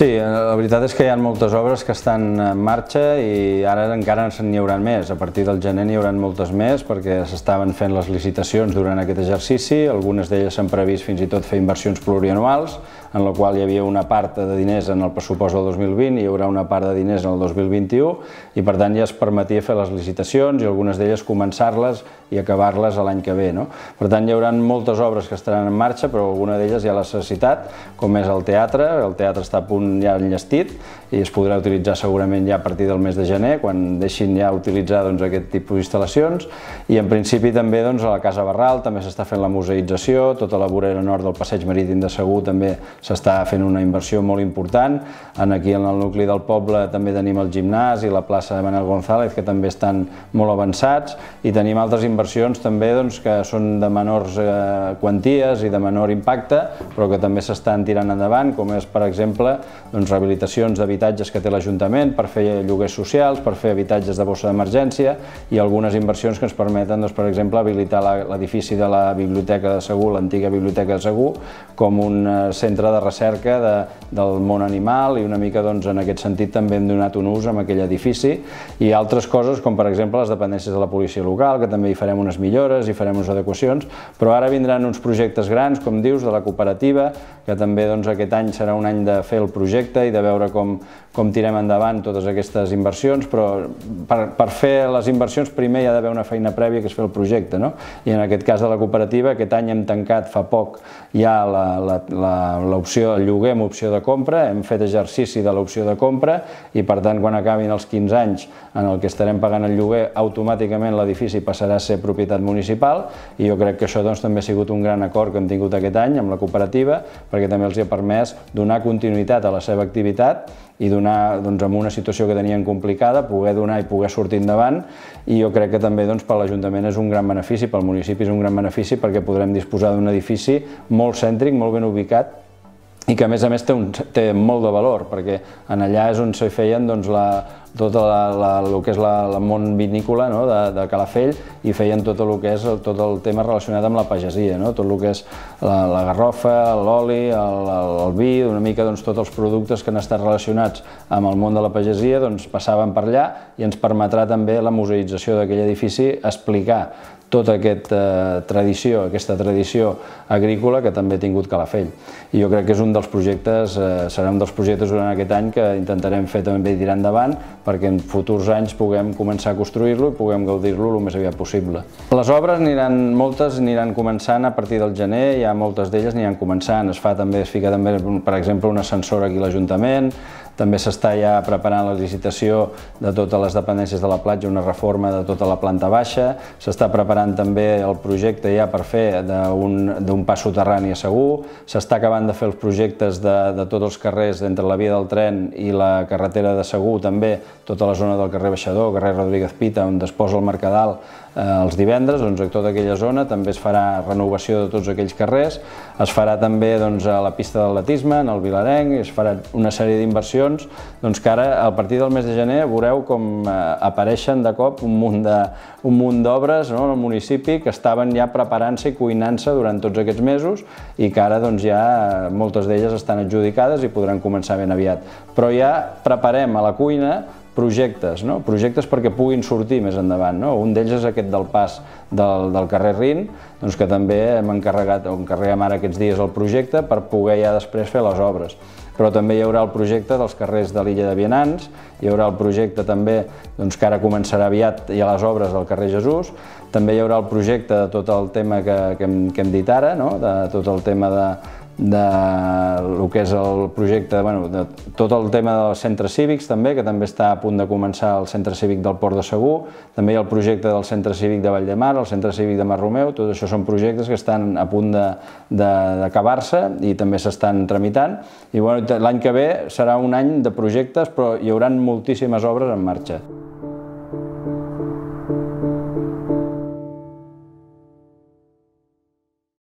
Sí, la veritat és que hi ha moltes obres que estan en marxa i ara encara n'hi haurà més. A partir del gener n'hi haurà moltes més perquè s'estaven fent les licitacions durant aquest exercici. Algunes d'elles s'han previst fins i tot fer inversions plurianuals, en la qual hi havia una part de diners en el pressupost del 2020 i hi haurà una part de diners en el 2021 i per tant ja es permetia fer les licitacions i algunes d'elles començar-les i acabar-les l'any que ve. Per tant hi haurà moltes obres que estaran en marxa, però alguna d'elles ja l'ha necessitat, com és el teatre està a punt ja enllestit i es podrà utilitzar segurament ja a partir del mes de gener, quan deixin ja utilitzar aquest tipus d'instal·lacions, i en principi també a la Casa Barral també s'està fent la museïtzació, tota la vorera nord del passeig marítim de Segur també s'està fent una inversió molt important, aquí en el nucli del poble també tenim el gimnàs i la plaça de Manuel González que també estan molt avançats i tenim altres inversions també que són de menors quanties i de menor impacte però que també s'estan tirant endavant, com és per exemple rehabilitacions d'habitatges que té l'Ajuntament per fer lloguers socials, per fer habitatges de bossa d'emergència i algunes inversions que ens permeten, per exemple, habilitar l'edifici de la Biblioteca de Segur, l'antiga Biblioteca de Segur, com un centre de recerca del món animal i una mica en aquest sentit també hem donat un ús amb aquell edifici i altres coses com per exemple les dependències de la policia local, que també hi farem unes millores, hi farem unes adequacions, però ara vindran uns projectes grans, com dius, de la cooperativa, que també aquest any serà un any de fer el projecte i de veure com tirem endavant totes aquestes inversions, però per fer les inversions primer hi ha d'haver una feina prèvia que és fer el projecte, i en aquest cas de la cooperativa aquest any hem tancat fa poc ja l'opció del lloguer amb opció de compra, hem fet exercici de l'opció de compra i per tant quan acabin els 15 anys en el que estarem pagant el lloguer automàticament l'edifici passarà a ser propietat municipal i jo crec que això també ha sigut un gran acord que hem tingut aquest any amb la cooperativa perquè també els ha permès donar continuïtat a la seva activitat i donar, en una situació que tenien complicada, poder donar i poder sortir endavant i jo crec que també per l'Ajuntament és un gran benefici, pel municipi és un gran benefici perquè podrem disposar d'un edifici molt cèntric, molt ben ubicat i que a més té molt de valor perquè en allà és on s'hi feien tot el que és el món vinícola de Calafell i feien tot el tema relacionat amb la pagesia, tot el que és la garrofa, l'oli, el vi, una mica tots els productes que han estat relacionats amb el món de la pagesia passaven per allà i ens permetrà també la museïtzació d'aquell edifici explicar tota aquesta tradició agrícola que també ha tingut Calafell. I jo crec que és un dels projectes, serà un dels projectes durant aquest any que intentarem fer també tirar endavant perquè en futurs anys puguem començar a construir-lo i puguem gaudir-lo el més aviat possible. Les obres moltes aniran començant a partir del gener, ja moltes d'elles aniran començant, es fica també, per exemple, un ascensor aquí a l'Ajuntament, també s'està ja preparant la licitació de totes les dependències de la platja, una reforma de tota la planta baixa, s'està preparant també el projecte ja per fer d'un pas soterrani a Segur, s'està acabant de fer els projectes de tots els carrers entre la via del tren i la carretera de Segur, també tota la zona del carrer Baixador, carrer Rodríguez Pita, on es posa el Mercadal els divendres, a tota aquella zona també es farà renovació de tots aquells carrers, es farà també a la pista d'atletisme, en el Vilarenc, es farà una sèrie d'inversions que ara, a partir del mes de gener, veureu com apareixen de cop un munt d'obres al municipi que estaven ja preparant-se i cuinant-se durant tots aquests mesos i que ara ja moltes d'elles estan adjudicades i podran començar ben aviat. Però ja preparem a la cuina projectes perquè puguin sortir més endavant. Un d'ells és aquest del pas del carrer Rin, que també hem encarreguem ara aquests dies el projecte per poder ja després fer les obres. Però també hi haurà el projecte dels carrers de l'illa de Vianants, hi haurà el projecte també que ara començarà aviat i a les obres del carrer Jesús, també hi haurà el projecte de tot el tema que hem dit ara, de tot el tema del que és el projecte, de tot el tema dels centres cívics també, que també està a punt de començar el centre cívic del Port de Segur, també hi ha el projecte del centre cívic de Valldemar, el centre cívic de Mar Romeu, tot això són projectes que estan a punt d'acabar-se i també s'estan tramitant i l'any que ve serà un any de projectes però hi haurà moltíssimes obres en marxa.